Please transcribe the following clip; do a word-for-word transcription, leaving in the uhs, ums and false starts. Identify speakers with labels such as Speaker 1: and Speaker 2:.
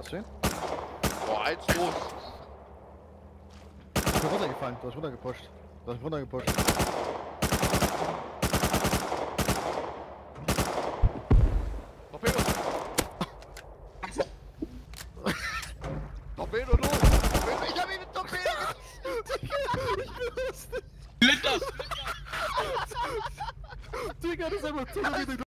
Speaker 1: Hast du ihn?
Speaker 2: Boah, eins los.
Speaker 1: Ich bin runtergefallen, du hast runtergepusht. Du hast runtergepusht.
Speaker 2: Torpedo! Torpedo los! Torpedo. Ich hab ihn mit Torpedo!
Speaker 3: Blätter!
Speaker 1: Digga, das ist einfach Torpedo.